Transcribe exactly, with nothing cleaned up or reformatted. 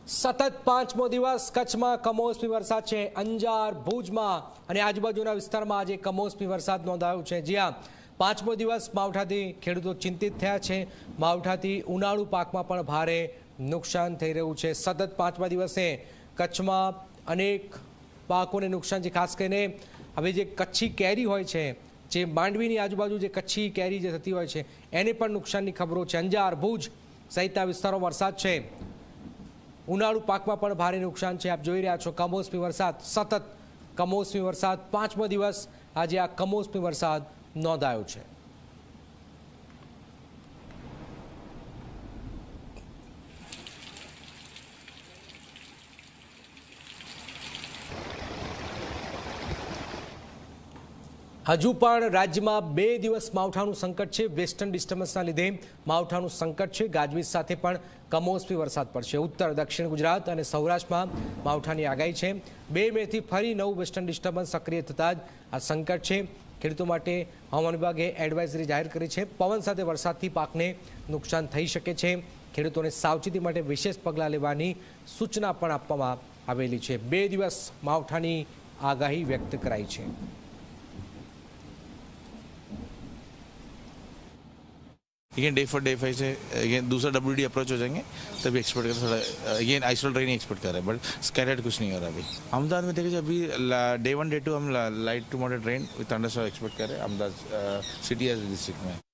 સતત પાંચમો દિવસ કચ્છમાં કમોસમી વરસાદ છે। અંજાર, ભુજમાં અને આજુબાજુના વિસ્તારમાં આજે કમોસમી વરસાદ નોંધાયો છે। જ્યાં પાંચમો દિવસ માવઠાથી ખેડૂતો ચિંતિત થયા છે। માવઠાથી ઉનાળુ પાકમાં પણ ભારે નુકસાન થઈ રહ્યું છે। સતત પાંચમા દિવસે કચ્છમાં અનેક પાકોને નુકસાન છે। ખાસ કરીને હવે જે કચ્છી કેરી હોય છે, જે માંડવીની આજુબાજુ જે કચ્છી કેરી જે થતી હોય છે, એને પણ નુકસાનની ખબરો છે। અંજાર, ભુજ સહિતના વિસ્તારોમાં વરસાદ છે। ઉનાળુ પાકમાં પણ ભારે નુકસાન છે। આપ જોઈ રહ્યા છો કમોસમી વરસાદ, સતત કમોસમી વરસાદ, પાંચમો દિવસ આજે આ કમોસમી વરસાદ નોંધાયો છે। હજુ પણ રાજ્યમાં બે દિવસ માવઠાનું સંકટ છે। વેસ્ટર્ન ડિસ્ટર્બન્સના લીધે માવઠાનું સંકટ છે। ગાજવીજ સાથે પણ કમોસમી વરસાદ પડશે। ઉત્તર દક્ષિણ ગુજરાત અને સૌરાષ્ટ્રમાં માવઠાની આગાહી છે। બે મેથી ફરી નવું વેસ્ટર્ન ડિસ્ટર્બન્સ સક્રિય થતાં જ આ સંકટ છે। ખેડૂતો માટે હવામાન વિભાગે એડવાઇઝરી જાહેર કરી છે। પવન સાથે વરસાદથી પાકને નુકસાન થઈ શકે છે। ખેડૂતોને સાવચેતી માટે વિશેષ પગલાં લેવાની સૂચના પણ આપવામાં આવેલી છે। બે દિવસ માવઠાની આગાહી વ્યક્ત કરાઈ છે। Again day for day five से अगेन दूसरा डब्ल्यू डी अप्रोच हो जाएंगे तभी एक्सपेक्ट कर थोड़ा अगेन आइसोलेट ट्रेनिंग एक्सपेक्ट कर रहे हैं, बट स्कैटर्ड कुछ नहीं हो रहा अभी। अहमदाबाद में देखिए अभी डे वन डे टू हम light to moderate rain with thunderstorm expect कर रहे हैं अहमदाबाद सिटी एज डिस्ट्रिक्ट में।